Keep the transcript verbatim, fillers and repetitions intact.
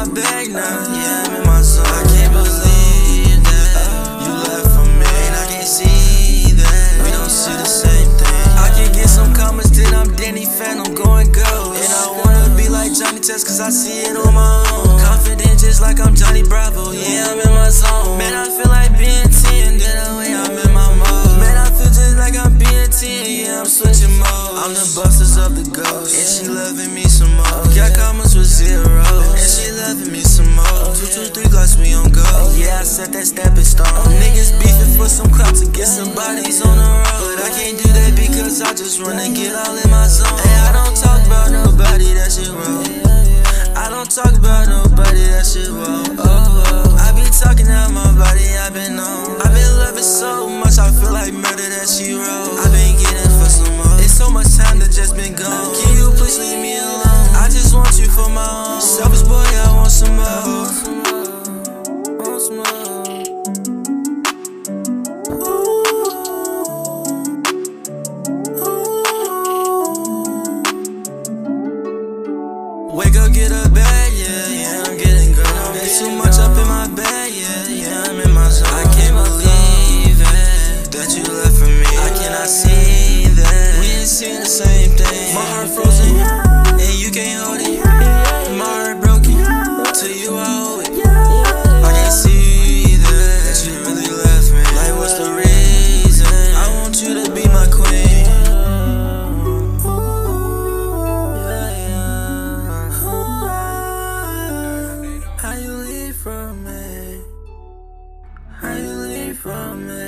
my bag now. Yeah, I'm in my zone. I can't believe that you left for me, and I can't see that we don't see the same thing. I can get some comments that I'm Danny Phantom going ghost, and I wanna be like Johnny Test cause I see it on my own. Confident just like I'm Johnny Bravo. Yeah, I'm in my zone. Man, I feel like being ten, that way I'm in my mode. Man, I feel just like I'm being ten, yeah, I'm switching modes. I'm the busters of the ghost, and she loving me some more. Got comments with zero, and she loving me some more. Two, two, three glass, we on go. Yeah, I set that stepping stone. Niggas beefing for some clout to get some bodies on the road, but I can't do that because I just wanna get all in my zone. Hey, I don't talk about nobody, that shit wrong. I don't talk about nobody, that shit wrong. Oh, oh. I be talking out my body, I been on. I been loving so much, I feel like murder that she wrote. I been getting for some more. It's so much time that just been gone. Can you please leave me alone? I just want you for my own. Selfish boy, I want some more. Want some more. Wake up, get a bag, yeah, yeah, I'm getting gone. There's too much up in my bag, yeah, yeah, I'm in my zone. I can't believe it, that you left for me. I cannot see that we ain't seeing the same thing. My heart frozen, and you can't hold it. My heart broken, to you I owe it. I can't see that, that you really left me. Like, what's the reason? I want you to be my queen. How you leave from me? How you leave from me?